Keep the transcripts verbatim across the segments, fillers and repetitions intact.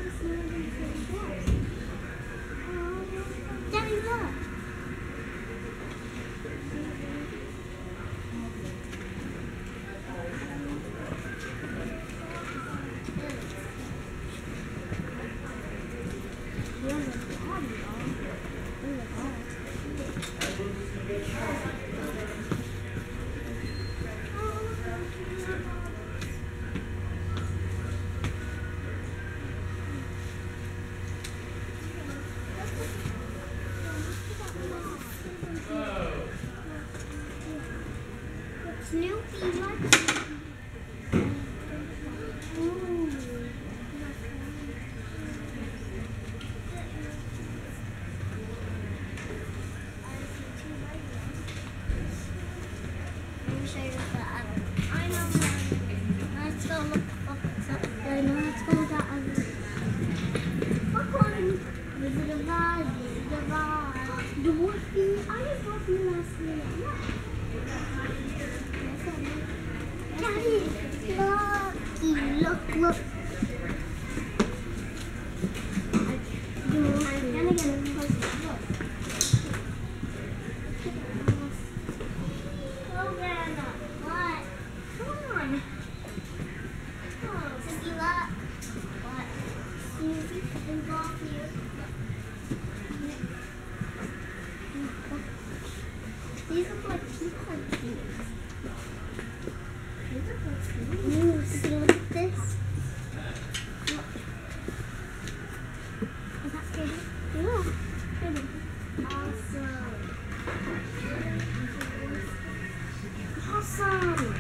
Daddy, look. Snoopy, what? Let me show you the other. I know. Let's go look up something. Let's go to that other. Look on. Visit the vibe. Visit the vibe. The Wolfie. I just bought you last night. Daddy, look, look, look. I'm gonna get a close look. Oh, Grandma, what? Come on. Oh, Sissy, look. What? Susie, involve you. These look like two cartoons. Ooh, see, look at this. Look. Is that pretty? Yeah, pretty. Awesome. Awesome.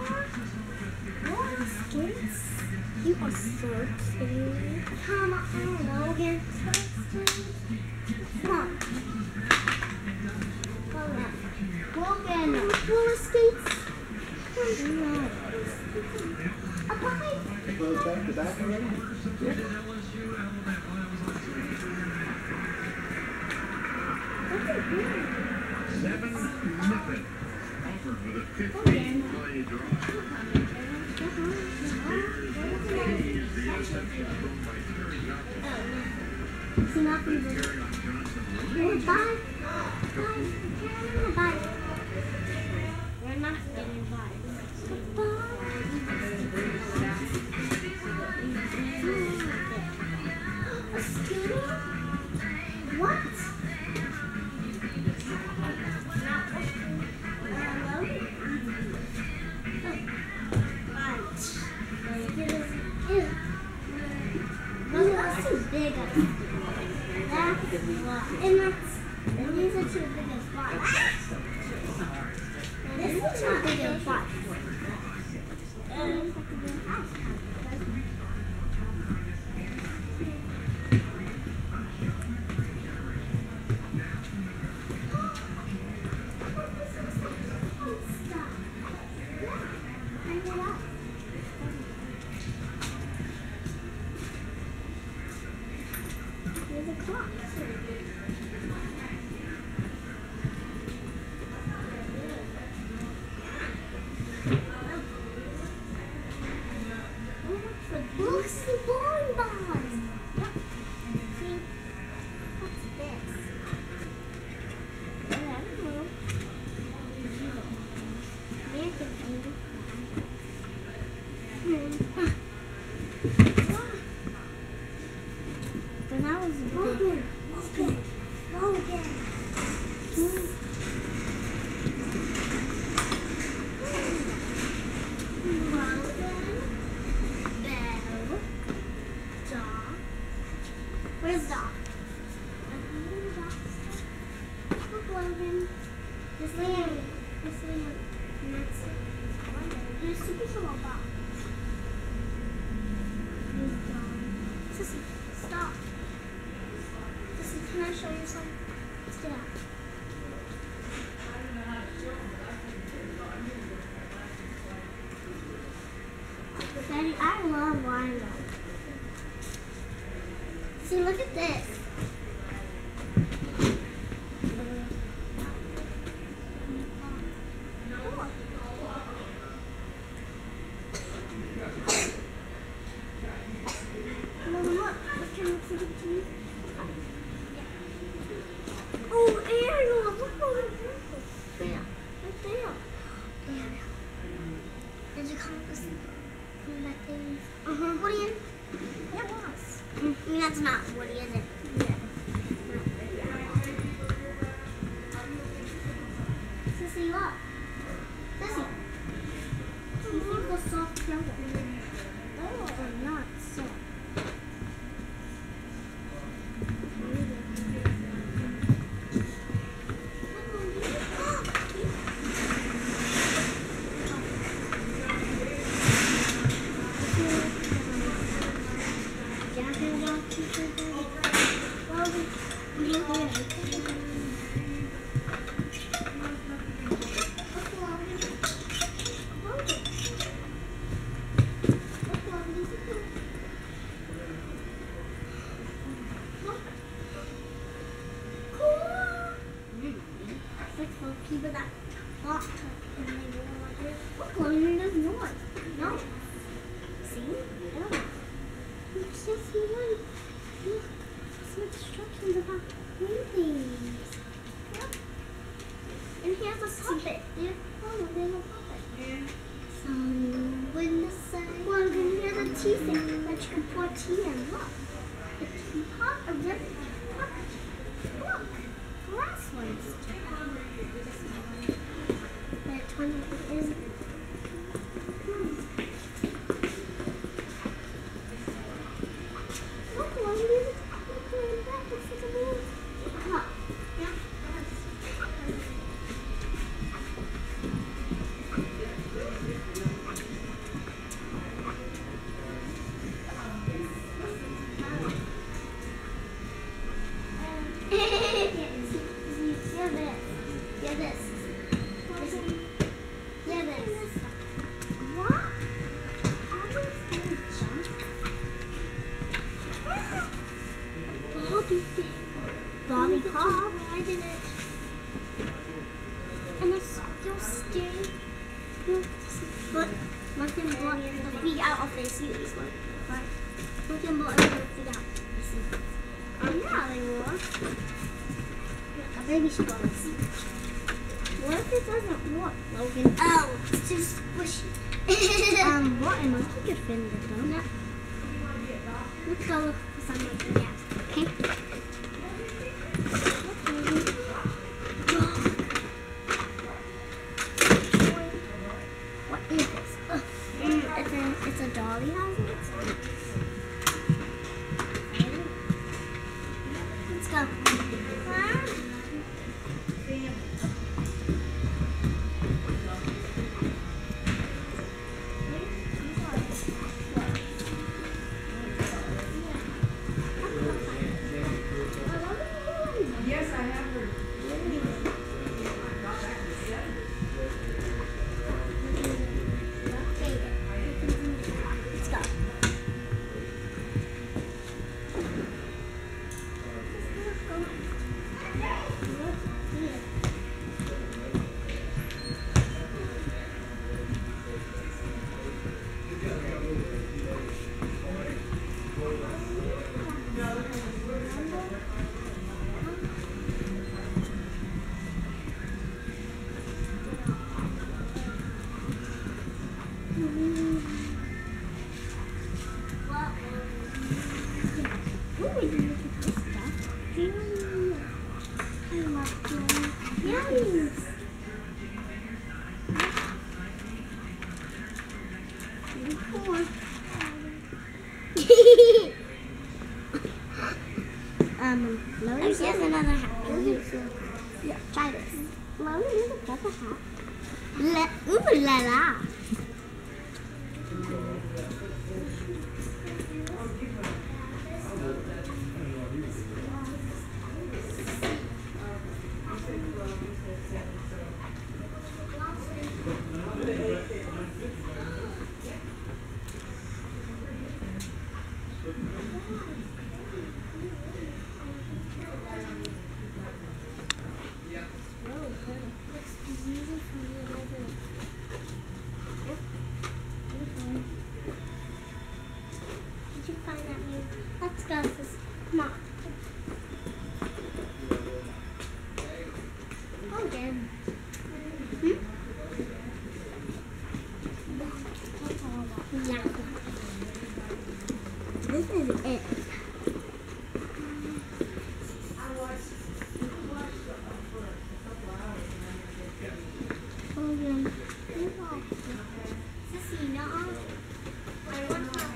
What? Skates? You are so cute. Come on, Logan. Come on. Logan. Roller skates. No. Close back to back already? Yeah. Seven nothing. Offered with a fifteen play drive. He's the interception thrown by Terry Johnson. See nothing. Terry on Johnson. Oh, bye. Bye. Bye. We're not getting bye. A scooter? What? No, that's too big. That's why. And that's, and these are too big as bikes. This is too big as bikes. There's a clock. Look, the bowling balls. Yep. See? What's this? I don't know. American baby. Hmm. But that was a big. Logan. Logan. Logan. Hmm. Where's Doc? Look, Logan. This land. This land. And that's it. And a super small box. Here's Doc. Sissy, stop. Sissy, can I show you something? Let's get out. Daddy, I love wine. See, look at this. Look, look. combat things. Uh-huh. Woody. It was. Mm, I mean, that's not Woody, is it? Yeah. Sissy, look. Sissy. You think the soft yellow? Those are not soft. People that walk and they go like this. Look, Logan does not. No. See? No. It's just one. Look, some instructions about things. Yep. And here's a puppet. There. Oh, there's a puppet. Yeah. So when the sun. Well, then here's a tea thing that you can pour tea in. Look. The teapot of this puppet. Look. Glass ones. That one is. Look, one is going back. This is a move. Look. Yeah. Bobby Pop. I did it. And it's so scary. But let them block the feet out of their seats. But let them block the feet out. Oh yeah, they will. A baby should go on the seat. What if it doesn't work, Logan? Oh, it's too squishy. um, what? A monkey could fit it though. No. Let's go look for some monkey. Yeah. Okay. What is this? Oh, mm, it's a it's a dolly house. Let's go. Huh? Yes, I have heard. Let's go. Um, Logan, here's another hat. Yeah, try this. Logan, here's another hat. Le ooh la la. Did you find that move? Let's go, sis. Come on. Logan. Hmm? That's all about. Yeah. This is it. Oh yeah. Sissy, no. I want to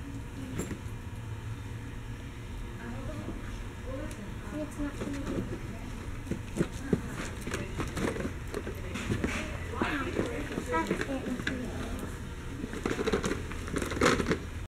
it's not